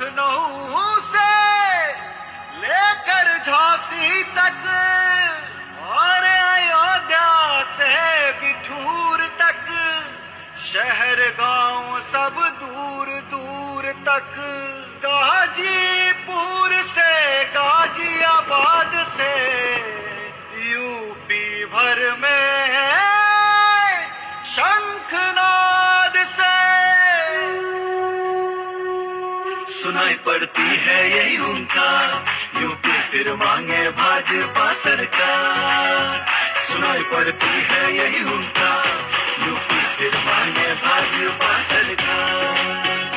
लखनऊ से लेकर झांसी तक और अयोध्या से बिठूर तक, शहर गांव सब दूर दूर तक, गाजीपुर से गाजियाबाद से यूपी भर में शंखनाद से सुनाई पड़ती है यही उनका, यूपी फिर मांगे भाजपा सरकार। सुनाई पड़ती है यही उनका, यूपी फिर मांगे भाजपा सरकार।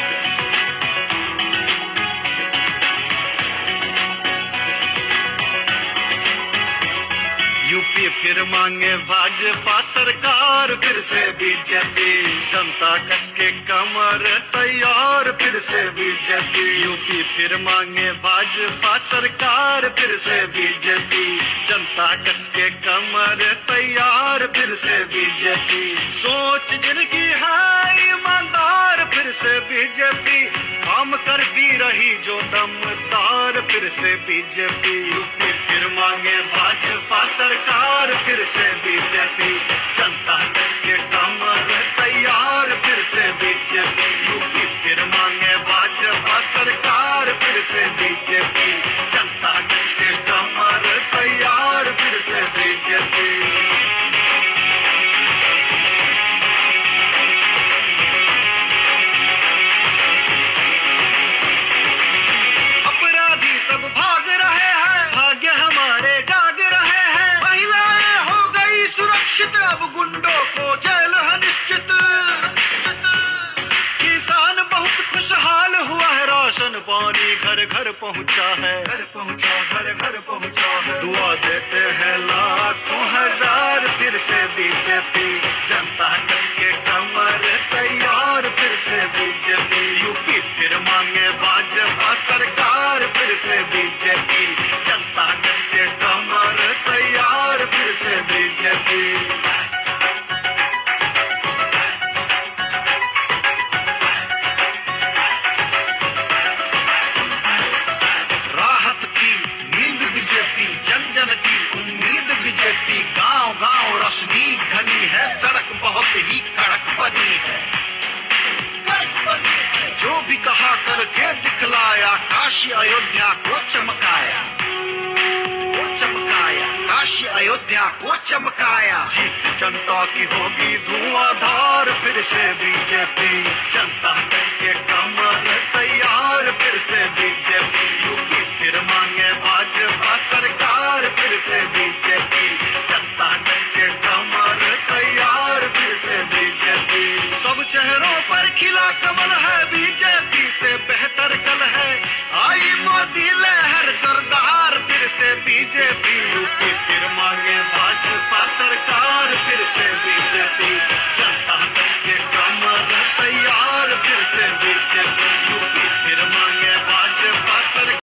यूपी फिर मांगे भाजपा सरकार, फिर से बीजेपी, जनता कस के कमर तैयार, फिर से बीजेपी। यूपी फिर मांगे भाजपा सरकार, फिर से बीजेपी, जनता कस के कमर तैयार, फिर से बीजेपी। सोच जिनकी है ईमानदार, फिर से बीजेपी, काम करती रही जो दमदार, फिर से बीजेपी। यूपी फिर मांगे भाजपा सरकार, फिर से बीजेपी, जनता कस के कमर तैयार, फिर से बीजेपी। यूपी फिर मांगे भाजपा सरकार, फिर से बीजेपी, जनता कस के कमर तैयार, फिर से बीजेपी। अपराधी सब भाग रहे हैं, भाग्य हमारे जाग रहे हैं, महिलाएं हो गई सुरक्षित, अब गुंडों को जेल है निश्चित। किसान बहुत खुशहाल हुआ है, राशन पानी घर घर पहुंचा है, घर पहुंचा, घर घर पहुंचा है। दुआ देते हैं लाखों हजार, फिर से बीजेपी, जनता कस के कमर तैयार, फिर से बीजेपी। यूपी फिर मांगे भाजपा सरकार, फिर से बीजेपी, जनता कस के कमर तैयार, फिर से बीजेपी। राहत की नींद बीजेपी, जन जन की उम्मीद बीजेपी, गांव गांव रोशनी घनी है, सड़क बहुत ही कड़क बनी है, जो भी कहा करके दिखलाया, काशी अयोध्या को चमकाया, काशी अयोध्या को चमकाया। जीत जनता की होगी धुआंधार, फिर से बीजेपी, जनता कस के कमर तैयार, फिर से बीजेपी। यूपी फिर मांगे भाजपा सरकार, फिर से बीजेपी, जनता कस के कमर तैयार, फिर से बीजेपी। सब चेहरों पर खिला कमल है, बीजेपी से बेहतर कल है, आई मोदी लहर जोरदार, फिर से बीजेपी। यूपी फिर मांगे भाजपा